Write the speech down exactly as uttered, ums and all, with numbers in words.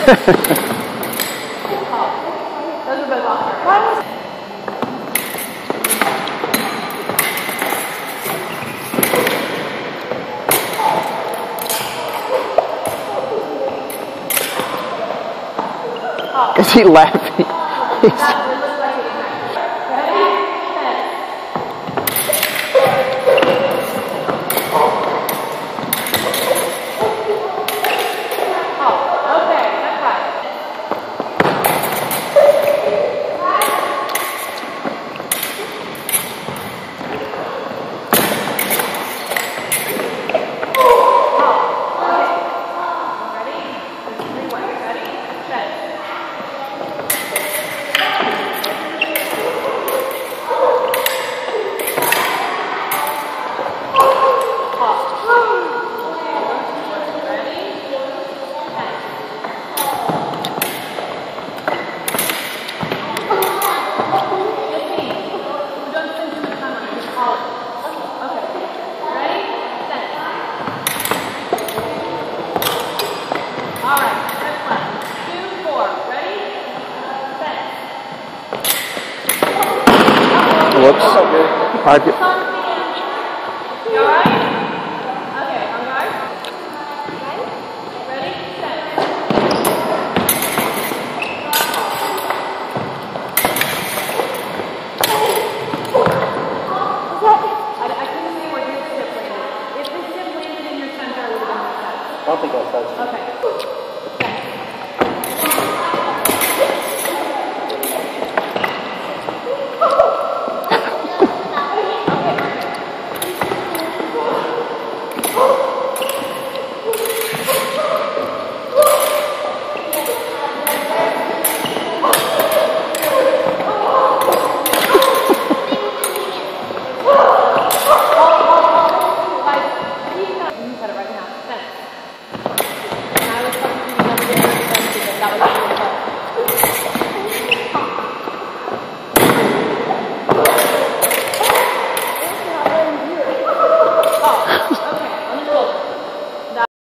Those are both off. Why was Is he laughing? Whoops. Park it. You alright? Okay, on guard. Ready? Set. I, I couldn't see where your zip landed. If the zip landed in your center, it would have been set. I don't think I touched it. Okay.